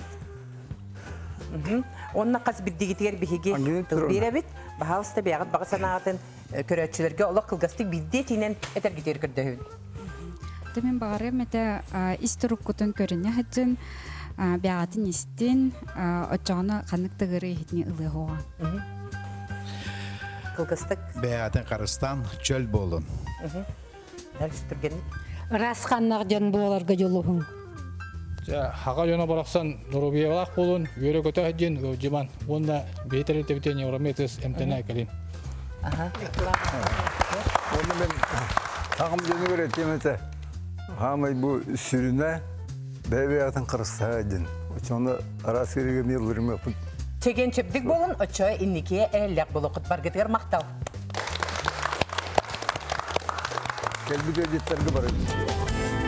Speaker 1: Онына қаз бірдегетігер бігіге бері біт, бағалысты бәғыт бағы санағатын көрәтшілерге олық қылғастық білде тейнен әтергетер көрді өйін.
Speaker 6: Мен бағарым әті историк күтін көріне хәджін бәғатын істен отчағына қанықтығыры етіне ұлы оған.
Speaker 1: Қылғастық?
Speaker 3: Бәғатын қарыстан чөл болын.
Speaker 1: Әлістіргені?
Speaker 7: Расқаннақ жан боларға жолуғын.
Speaker 8: Хаға жона барақсан Нұрубия балақ болын, өре көті әден, жеман. Онда бейтер етебітен Еврометрес МТН әкелін.
Speaker 2: Оны мен тағым жені көретем әті. Хамай бұл сүріне бәйбәятын қырыста әден. Оны арас кереге мелдірме құд.
Speaker 1: Чеген чепдік болын, очоя иннекея әрелләк болу құт баргетігер мақтал.
Speaker 2: Келбігі әдеттерге барады.